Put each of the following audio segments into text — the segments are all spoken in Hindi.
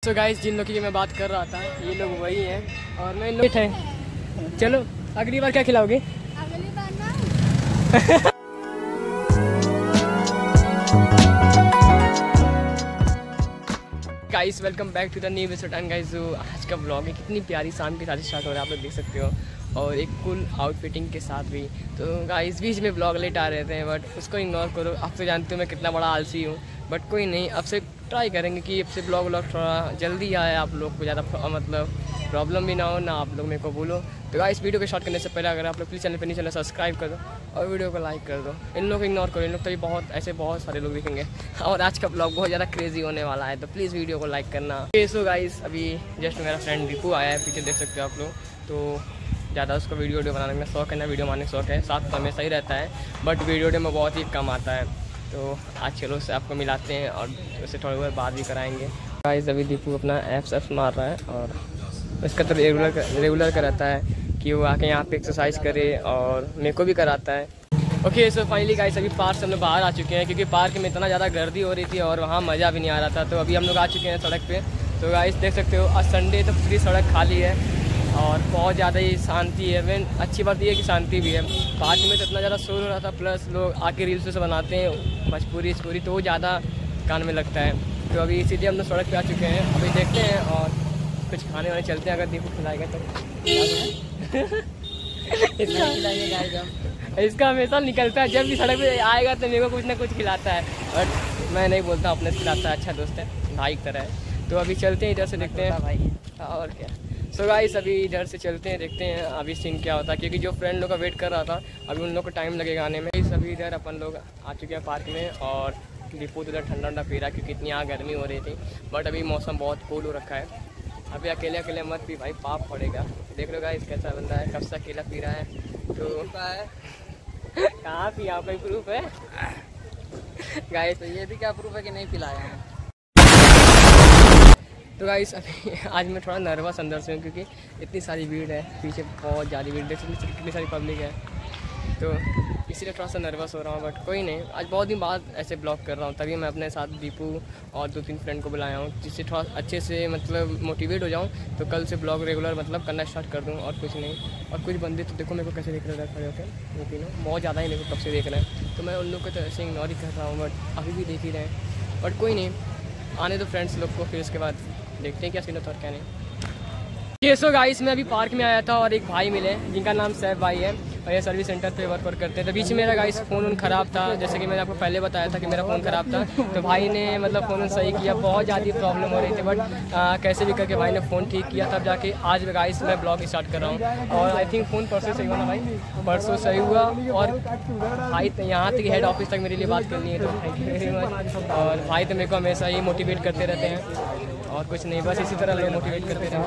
तो गाइस जिन लोगों की मैं बात कर रहा था ये लोग वही हैं और मैं लोग हैं। चलो अगली बार क्या खिलाओगे? अगली बार ना guys welcome back to the new episode. And guys जो आज का ब्लॉग है कितनी प्यारी शाम के साथ स्टार्ट हो रहा है आप लोग देख सकते हो, और एक कूल आउटफिटिंग के साथ भी। तो गाइस बीच में ब्लॉग लेट आ रहे थे बट उसको इग्नोर करो। आप तो जानते हो मैं कितना बड़ा आलसी हूँ, बट कोई नहीं, अब से ट्राई करेंगे कि अब से ब्लॉग थोड़ा जल्दी आए, आप लोग को ज़्यादा मतलब प्रॉब्लम भी ना हो, ना आप लोग मेरे को बोलो। तो गाइस वीडियो को स्टार्ट करने से पहले अगर आप लोग प्लीज़ चैनल पर नहीं चैनल सब्सक्राइब कर दो और वीडियो को लाइक कर दो। इन लोग को इग्नोर करो, इन लोग तो बहुत ऐसे बहुत सारे लोग दिखेंगे और आज का ब्लॉग बहुत ज़्यादा क्रेजी होने वाला है, तो प्लीज़ वीडियो को लाइक करना। सो गाइस अभी जस्ट मेरा फ्रेंड दीपू आया है, पीछे देख सकते हो आप लोग। तो ज़्यादा उसको वीडियो बनाने का शौक है ना, वीडियो बनाने का शौक है, साथ तो हमेशा ही रहता है बट वीडियो में बहुत ही कम आता है। तो आज चलो उससे आपको मिलाते हैं और उससे थोड़ी बहुत बात भी कराएंगे। गाइस अभी दीपू अपना एप्स मार रहा है और इसका तो रेगुलर का रहता है कि वो आके यहाँ पे एक्सरसाइज करे और मेरे को भी कराता है। ओके सो फाइनली गाइस अभी पार्क से हम लोग बाहर आ चुके हैं क्योंकि पार्क में इतना ज़्यादा गर्दी हो रही थी और वहाँ मज़ा भी नहीं आ रहा था। तो अभी हम लोग आ चुके हैं सड़क पे। तो गाइस देख सकते हो आज संडे तो पूरी सड़क खाली है और बहुत ज़्यादा ही शांति है। मेन अच्छी बात ये है कि शांति भी है। पार्क में तो इतना ज़्यादा शोर हो रहा था, प्लस लोग आके रील्स से बनाते हैं भोजपुरी स्टोरी, तो वो ज़्यादा कान में लगता है। तो अभी इसीलिए हम लोग सड़क पे आ चुके हैं, अभी देखते हैं और कुछ खाने वाने चलते हैं, अगर दीपू खिलाएगा तो इसका हमेशा निकलता है, जब भी सड़क पे आएगा तो मेरे को कुछ ना कुछ खिलाता है, बट मैं नहीं बोलता अपने से खिलाता है, अच्छा दोस्त है, भाई की तरह है। तो अभी चलते हैं इधर से, देखते हैं भाई और क्या। सो गाइस अभी इधर से चलते हैं, देखते हैं अभी सीन क्या होता है, क्योंकि जो फ्रेंड लोग का वेट कर रहा था अभी उन लोग को टाइम लगेगा आने में। अभी इधर अपन लोग आ चुके हैं पार्क में और दीपू उधर ठंडा पी रहा क्योंकि इतनी यहाँ गर्मी हो रही थी, बट अभी मौसम बहुत कूल हो रखा है। अभी अकेले अकेले मत पी भाई, पाप पड़ेगा। देख लो गाइस कैसा बंदा है, कब से अकेला पी रहा है। तो कहाँ पिया, कोई प्रूफ है गाइस? तो ये भी क्या प्रूफ है कि नहीं पिलाया। तो गाइस अभी आज मैं थोड़ा नर्वस अंदर से हूँ क्योंकि इतनी सारी भीड़ है, पीछे बहुत ज़्यादा भीड़, देख कितनी सारी पब्लिक है, तो इसीलिए थोड़ा सा नर्वस हो रहा हूँ। बट कोई नहीं, आज बहुत दिन बाद ऐसे ब्लॉग कर रहा हूँ, तभी मैं अपने साथ दीपू और 2-3 फ्रेंड को बुलाया हूँ जिससे थोड़ा अच्छे से मतलब मोटिवेट हो जाऊँ, तो कल से ब्लॉग रेगुलर मतलब करना स्टार्ट कर दूँ और कुछ नहीं। और कुछ बंदे तो देखो मेरे को कैसे देख रहे हैं खड़े होकर, वो तीनों बहुत ज़्यादा ही मेरे को कब से देख रहे हैं, तो मैं उन लोग को तो ऐसे इग्नोर ही कर रहा हूँ, बट अभी भी देख ही रहे हैं। बट कोई नहीं, आने दो फ्रेंड्स लोग को, फिर उसके बाद देखते हैं क्या सीन होता है क्या नहीं। सो गाइस मैं अभी पार्क में आया था और एक भाई मिले जिनका नाम सैफ भाई है और ये सर्विस सेंटर पे वर्क करते हैं। तो बीच में मेरा गाइस फ़ोन ख़राब था, जैसे कि मैंने आपको पहले बताया था कि मेरा फ़ोन ख़राब था, तो भाई ने मतलब फ़ोन सही किया, बहुत ज़्यादा प्रॉब्लम हो रही थी बट कैसे भी करके भाई ने फ़ोन ठीक किया, तब जाके आज गाइस मैं ब्लॉग स्टार्ट कर रहा हूँ। और आई थिंक फ़ोन परसों सही हुआ ना भाई, परसों सही हुआ। और भाई यहाँ तक हेड ऑफिस तक मेरे लिए बात करनी है, तो थैंक यू वेरी मच। और भाई तो मेरे को हमेशा ही मोटिवेट करते रहते हैं और कुछ नहीं, बस इसी तरह लोग मोटिवेट करते रहते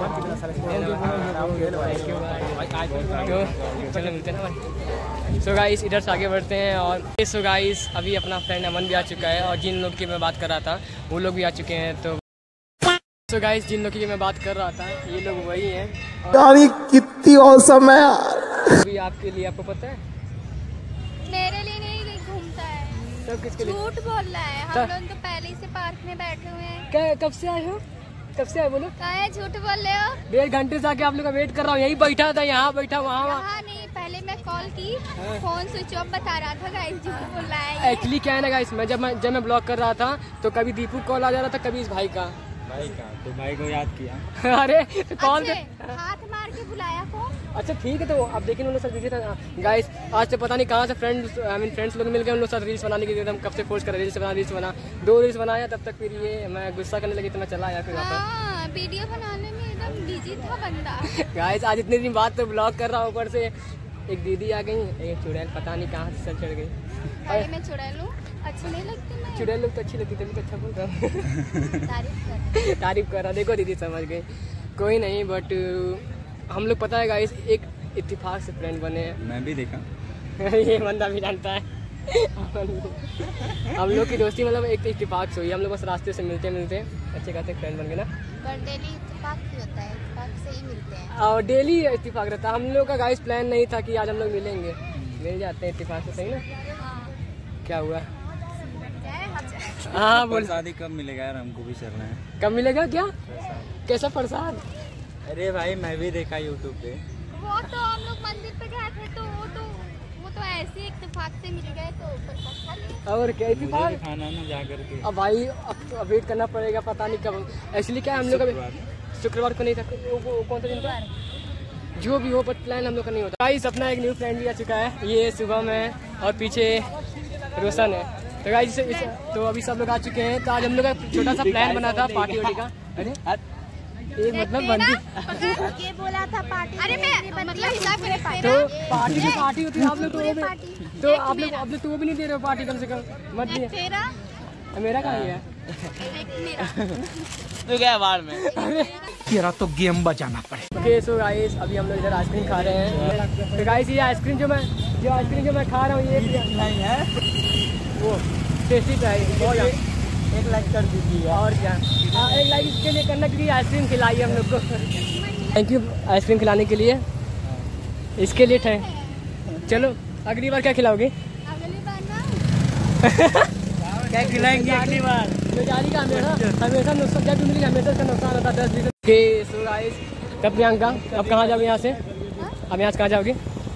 हैं। चलो मिलते हैं ना। सो गाइस इधर से आगे बढ़ते हैं। और सो गाइस अभी अपना फ्रेंड अमन भी आ चुका है और जिन लोग की मैं बात कर रहा था वो लोग भी आ चुके हैं। तो सो गाइस जिन लोग की मैं बात कर रहा था ये लोग वही हैं। यार कितनी औसम है यार। अभी आपके लिए, आपको पता है मेरे लिए नहीं घूमता है, सब किसके लिए झूठ बोल रहा है। हम लोग तो पहले ही से पार्क में बैठे हुए हैं। क्या, कब से आए हो? कब से आए बोलो? कहाँ है, झूठ बोल रहे हो? 1.5 घंटे से आके आप लोग का वेट कर रहा हूँ, यही बैठा था, यहाँ बैठा वहाँ। हाँ नहीं, पहले मैं कॉल की, फोन स्विच ऑफ बता रहा था गाइस, झूठ बोल रहा है। एक्चुअली क्या है ना गाइस, मैं जब मैं ब्लॉग कर रहा था तो कभी दीपू कॉल आ जा रहा था, कभी इस भाई का। तो भाई को याद किया अरे तो कॉल हाथ मार के बुलाया फोन। अच्छा ठीक है, तो अब देखिए उन लोग साथ बिजी था गाइस। आज से पता नहीं कहाँ से फ्रेंड्स लोग मिल गए, उन लोग साथ रील्स बनाने के लिए। हम कब से फोर्स कर रील्स बना 2 रील्स बनाया, तब तक फिर ये मैं गुस्सा करने लगी तो मैं चला आया फिर वापस। वीडियो बनाने में एकदम बिजी था बंदा। गाइस आज इतने दिन बाद तो ब्लॉग कर रहा हूँ, ऊपर से एक दीदी आ गई, एक चुड़ैल पता नहीं कहाँ से चढ़ गई। अरे मैं चुड़ैल हूँ, अच्छी नहीं लगती मैं? चुड़ैल लोग तो अच्छी लगती, तभी तो अच्छा बोल रहा हूँ। तारीफ कर रहा, देखो दीदी समझ गई। कोई नहीं, बट हम लोग पता है गाइस एक इत्तेफाक से फ्रेंड बने हैं। मैं भी देखा ये बंदा भी जानता है। हम लोग की दोस्ती मतलब एक इत्तेफाक से हुई, हम लोग बस रास्ते से मिलते अच्छे खासे फ्रेंड बन गए ना। पर डेली इत्तेफाक ही होता है, इत्तेफाक से ही मिलते हैं और डेली इत्तेफाक रहता है। हम लोग का गाइस प्लान नहीं था कि आज हम लोग मिलेंगे, मिल जाते हैं इत्तेफाक से, सही ना? क्या हुआ? हाँ बोल, शादी कब मिलेगा यार, हमको भी चलना है। कब मिलेगा क्या? कैसा प्रसाद? अरे भाई मैं भी देखा यूट्यूब पे। वो तो हम लोग मंदिर पे गए थे तो वो तो ऐसे इत्तेफाक से मिल गए तो प्रसाद खा लिया। और क्या इत्तेफाक खाना ना जा करके। अब भाई अब तो वेट करना पड़ेगा, पता नहीं कब। एक्चुअली क्या है, हम लोग अभी शुक्रवार को नहीं था, वो कौन सा दिन था, जो भी हो, पर प्लान हम लोग का नहीं होता। गाइस अपना एक न्यू फ्रेंड भी आ चुका है, ये शुभम है और पीछे रोशन है। तो गाइस तो अभी सब लोग आ चुके हैं। तो आज हम लोग का छोटा सा प्लान बना था पार्टी वार्टी का। अरे एक मतलब बंदी ये बोला था पार्टी। अरे मैं मतलब हिसाब से तो पार्टी की पार्टी होती है आप लोग, तो वो भी तो आप लोग तो वो भी नहीं दे रहे हो पार्टी, कम से कम मत दिए। मेरा कहाँ है? तो क्या बार में तेरा तो गेम बजाना पड़े। ओके सो गाइस अभी हम लोग इधर आइसक्रीम खा रहे हैं। तो गाइस ये आइसक्रीम जो मैं खा रहा हूँ ये नहीं है वो टेस्टी है। एक लाइक कर दीजिए और क्या, हाँ एक लाइक इसके लिए करना क्योंकि आइसक्रीम खिलाई हम लोग को। थैंक यू आइसक्रीम खिलाने के लिए, इसके लिए थे। चलो अगली बार क्या खिलाओगे? अगली बार ना क्या खिलाएंगे अगली बार? बेचारी का हमेशा नुकसान, जब भी मिली हमेशा उसका नुकसान होता है 10-20। ओके सो गाइस तब प्रियंका अब कहाँ जाओगे यहाँ से? अब यहाँ से कहाँ जाओगे?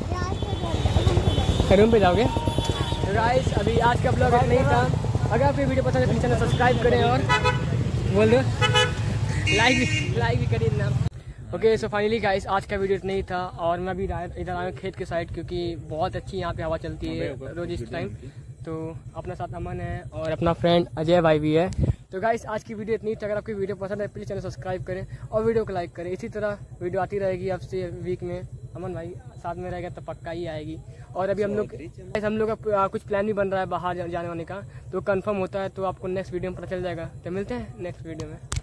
रूम पे जाओगे? तो गाइस अभी आज का ब्लॉग नहीं था। अगर आपको वीडियो पसंद है तो चैनल सब्सक्राइब करें और बोल दो लाइक भी करिए ना। ओके सो फाइनली गाइस आज का वीडियो नहीं था और मैं अभी इधर आया खेत के साइड, क्योंकि बहुत अच्छी यहाँ पे हवा चलती है रोज इस टाइम। तो अपना साथ अमन है और अपना फ्रेंड अजय भाई भी है। तो गाइस आज की वीडियो इतनी थी। अगर आपकी वीडियो पसंद है प्लीज़ चैनल सब्सक्राइब करें और वीडियो को लाइक करें। इसी तरह वीडियो आती रहेगी आपसे वीक में। अमन भाई साथ में रहेगा तो पक्का ही आएगी। और अभी हम लोग का कुछ प्लान भी बन रहा है बाहर जाने वाने का, तो कंफर्म होता है तो आपको नेक्स्ट वीडियो में पता चल जाएगा। तो मिलते हैं नेक्स्ट वीडियो में।